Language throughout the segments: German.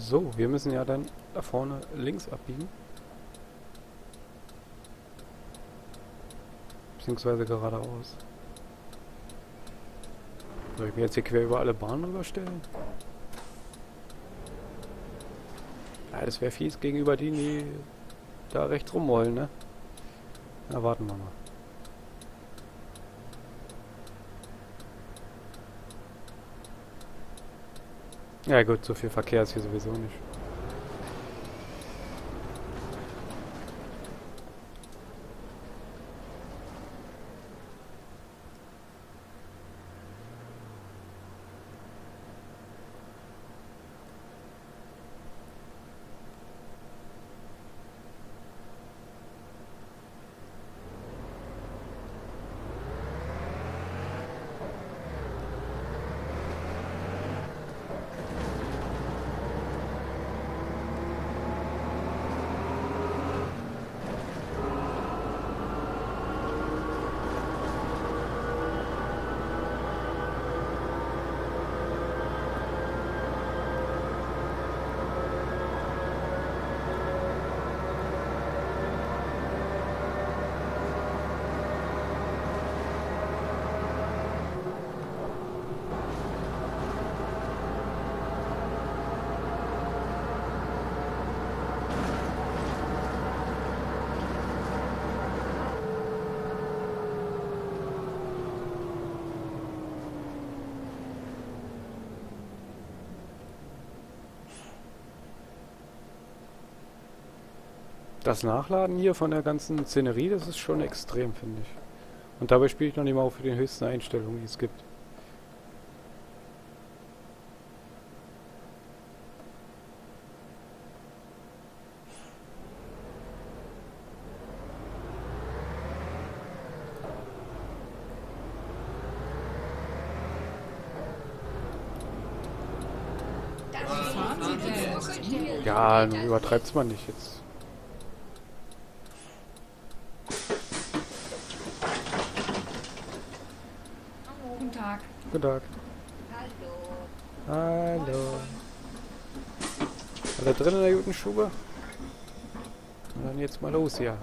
So, wir müssen ja dann da vorne links abbiegen. Beziehungsweise geradeaus. Soll ich mir jetzt hier quer über alle Bahnen rüberstellen? Ja, das wäre fies gegenüber denen, die da rechts rum wollen, ne? Na, warten wir mal. Ja gut, so viel Verkehr ist hier sowieso nicht. Das Nachladen hier von der ganzen Szenerie, das ist schon extrem, finde ich. Und dabei spiele ich noch nicht mal auf den höchsten Einstellungen, die es gibt. Ja, nun übertreibt's man nicht jetzt. Guten Tag. Guten Tag. Hallo. Hallo. Alle drin in der guten Stube? Und dann jetzt mal los hier.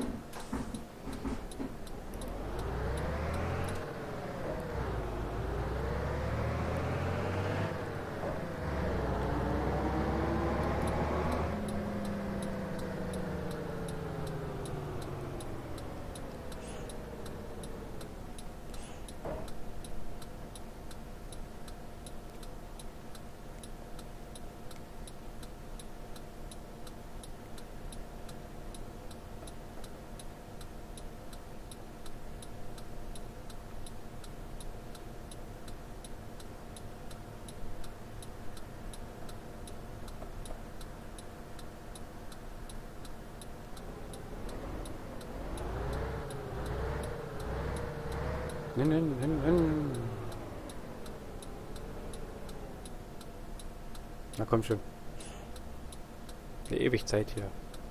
Na komm schon. Eine Ewigzeit hier.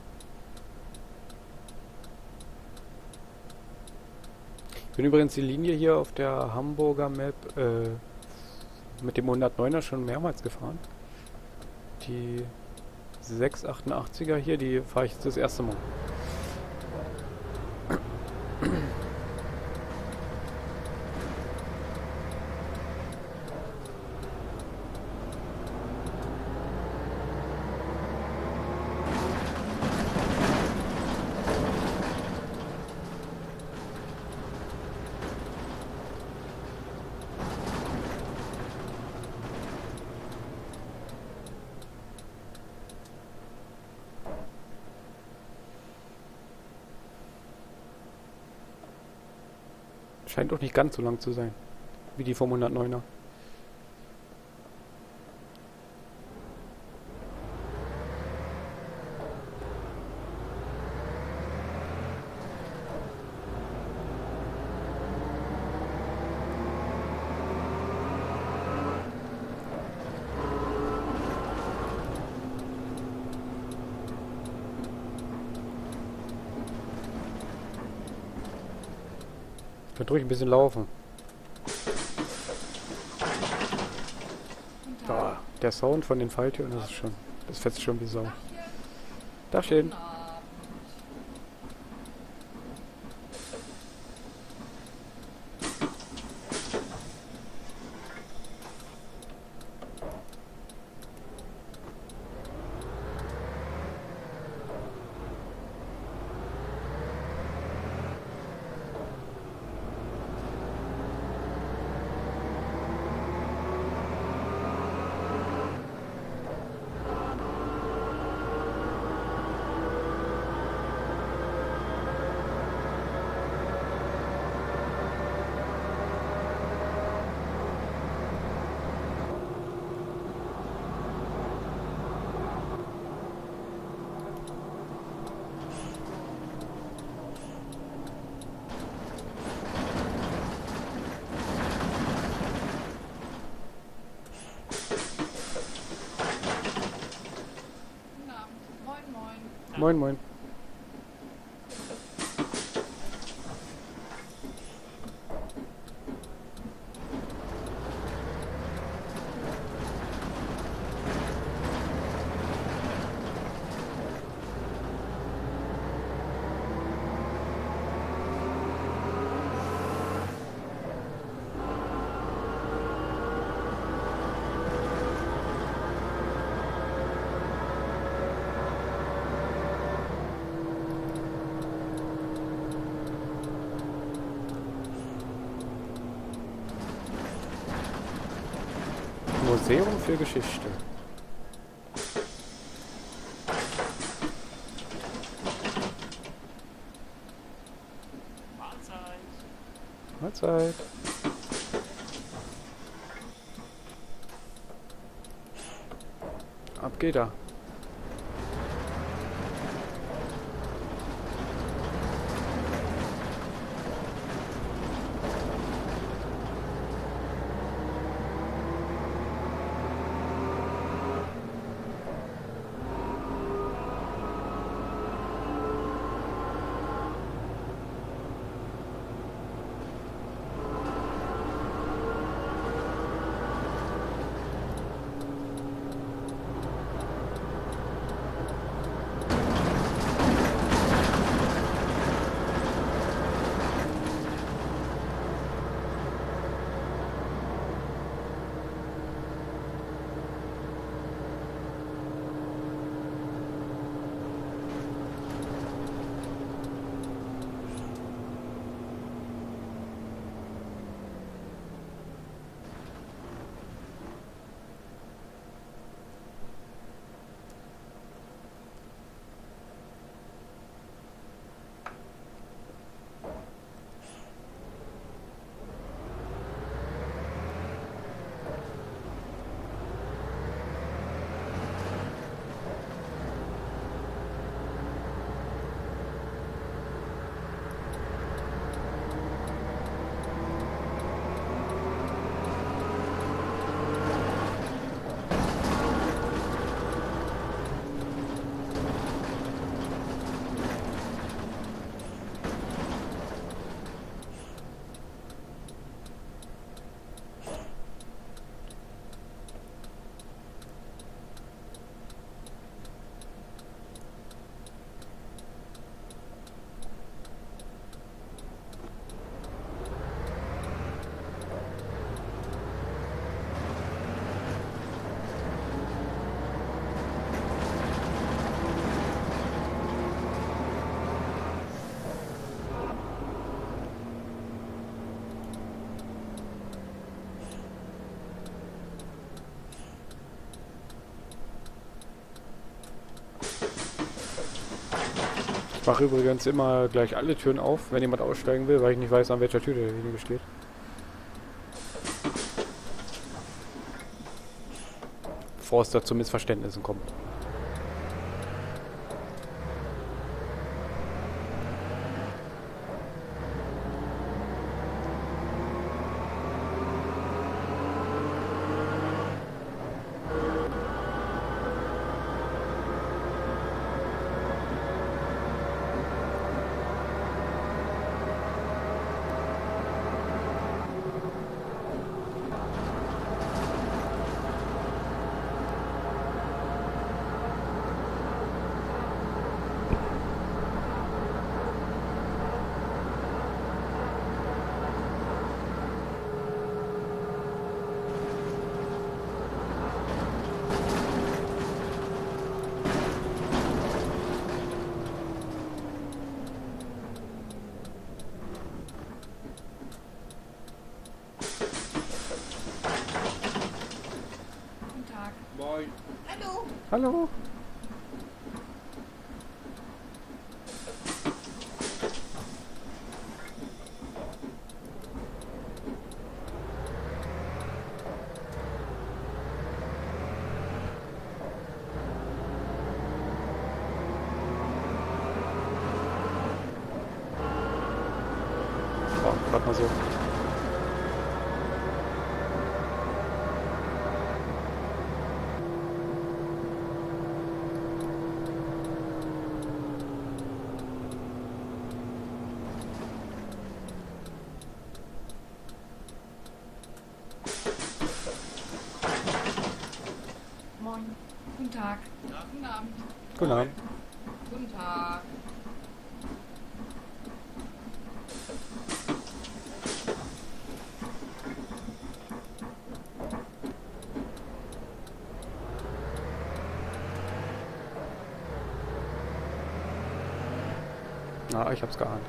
Ich bin übrigens die Linie hier auf der Hamburger Map mit dem 109er schon mehrmals gefahren. Die 688er hier, die fahre ich jetzt das erste Mal. Scheint doch nicht ganz so lang zu sein, wie die vom 109er. Könnt ruhig ein bisschen laufen. Da, der Sound von den Falltüren, das ist schon Das fetzt schon wie Sau. Dachchen. Moin, moin. Museum für Geschichte. Mahlzeit. Mahlzeit. Ab geht er. Ich mache übrigens immer gleich alle Türen auf, wenn jemand aussteigen will, weil ich nicht weiß, an welcher Tür derjenige steht. Bevor es da zu Missverständnissen kommt. Hallo? Oh, gerade mal so. Moin. Guten Tag. Ja. Guten Abend. Guten Abend. Guten Tag. Na, ich hab's geahnt.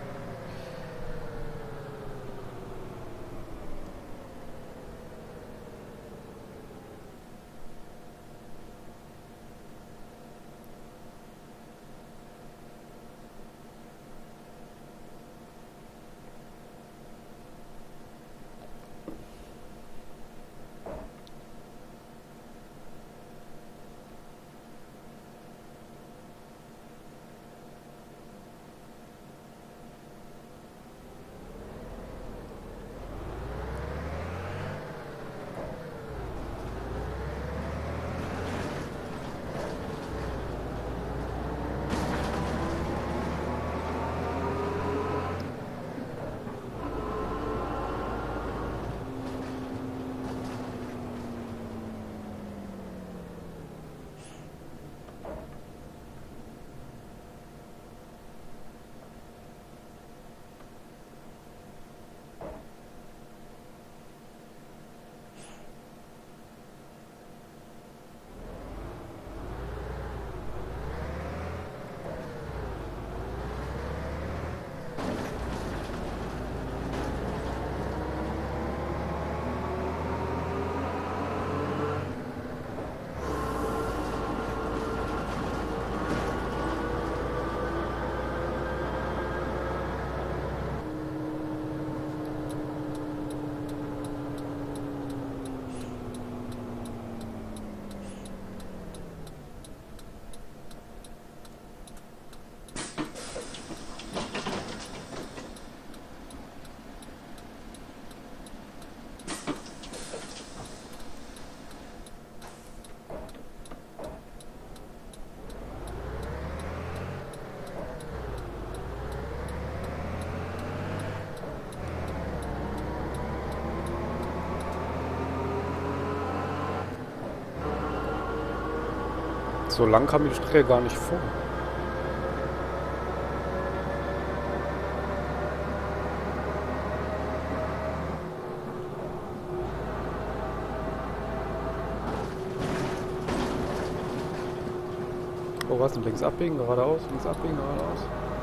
So lang kam die Strecke gar nicht vor. Oh, was denn? Links abbiegen, geradeaus, links abbiegen, geradeaus.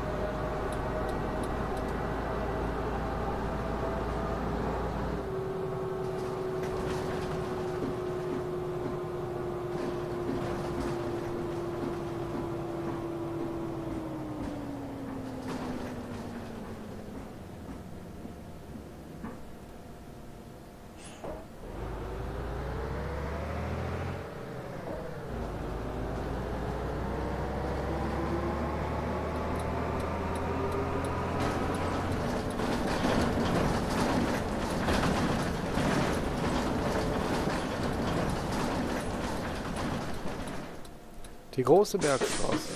Die große Bergstraße.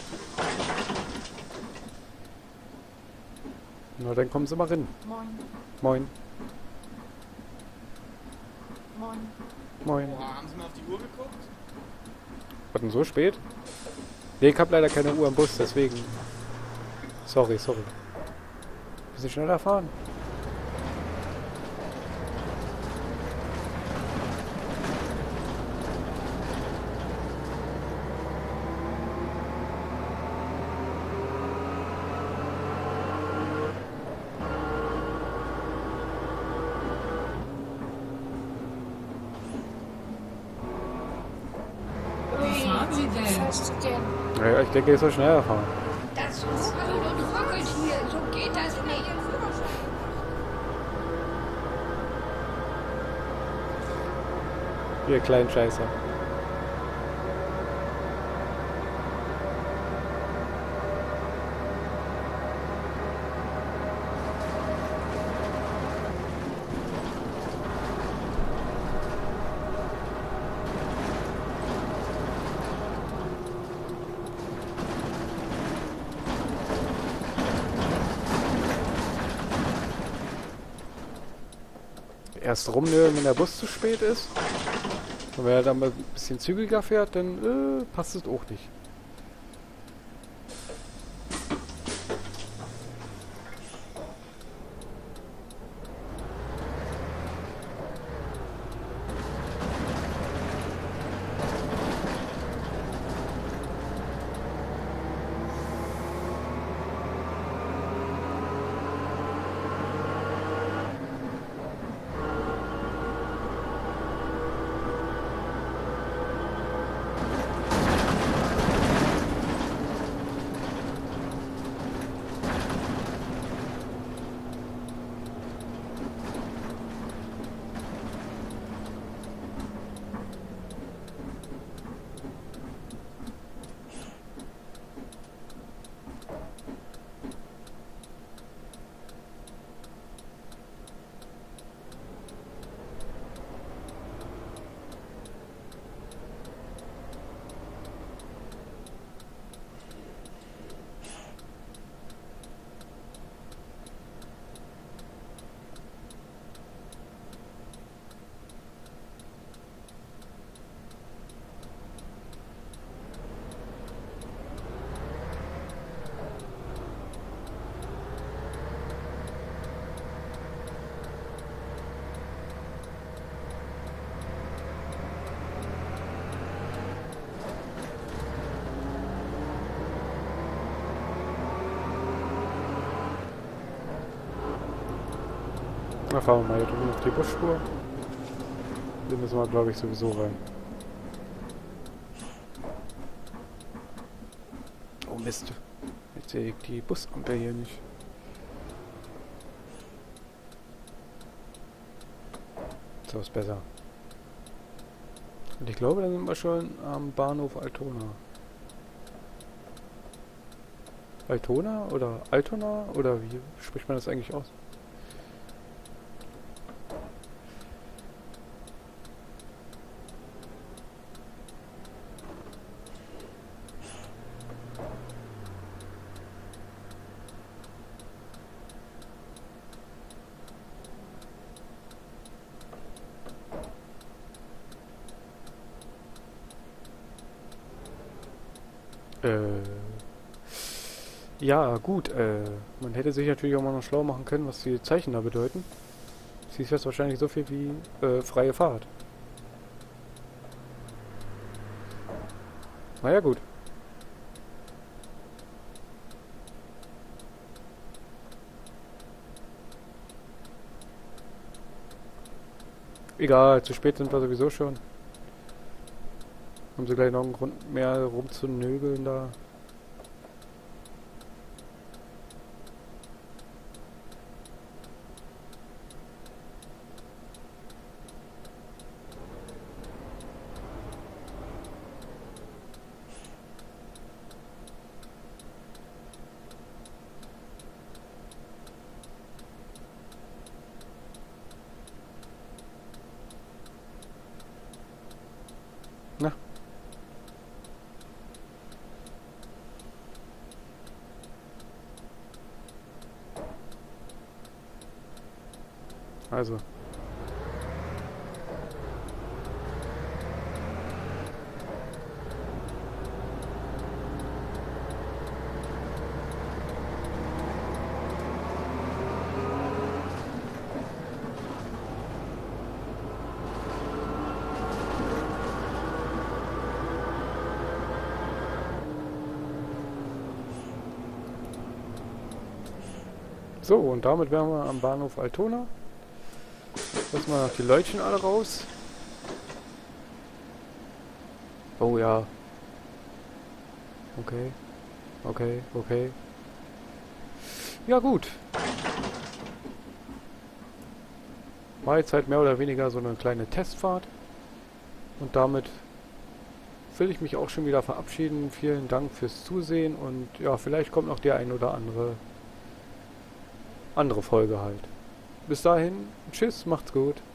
Na, dann kommen Sie mal rein. Moin. Moin. Moin. Moin. Boah, haben Sie mal auf die Uhr geguckt? Was denn so spät? Nee, ich hab leider keine Uhr am Bus, deswegen. Sorry. Bisschen schneller fahren. Sie denn? Fährst du denn? Naja, ich denke, ich soll schneller fahren. Das ist ruckelt und ruckelt hier. So geht das nicht. Ihr kleinen Scheißer. Erst rumnölen, wenn der Bus zu spät ist. Und wenn er dann mal ein bisschen zügiger fährt, dann passt es auch nicht. Na, fahren wir mal hier drüben auf die Busspur. Den müssen wir, glaube ich, sowieso rein. Oh Mist. Jetzt sehe ich die Busampel hier nicht. So ist besser. Und ich glaube, dann sind wir schon am Bahnhof Altona. Altona oder Altona? Oder wie spricht man das eigentlich aus? Ja, gut, man hätte sich natürlich auch mal noch schlau machen können, was die Zeichen da bedeuten. Sie ist jetzt wahrscheinlich so viel wie freie Fahrt. Naja, gut. Egal, zu spät sind wir sowieso schon. Haben sie gleich noch einen Grund mehr rumzunögeln da. Na. Also. So, und damit wären wir am Bahnhof Altona. Lassen wir noch die Leutchen alle raus. Oh ja, Okay. Okay, okay. Ja gut. War jetzt halt mehr oder weniger so eine kleine Testfahrt. Und damit will ich mich auch schon wieder verabschieden. Vielen Dank fürs Zusehen und ja, vielleicht kommt noch die ein oder andere Folge halt. Bis dahin, tschüss, macht's gut.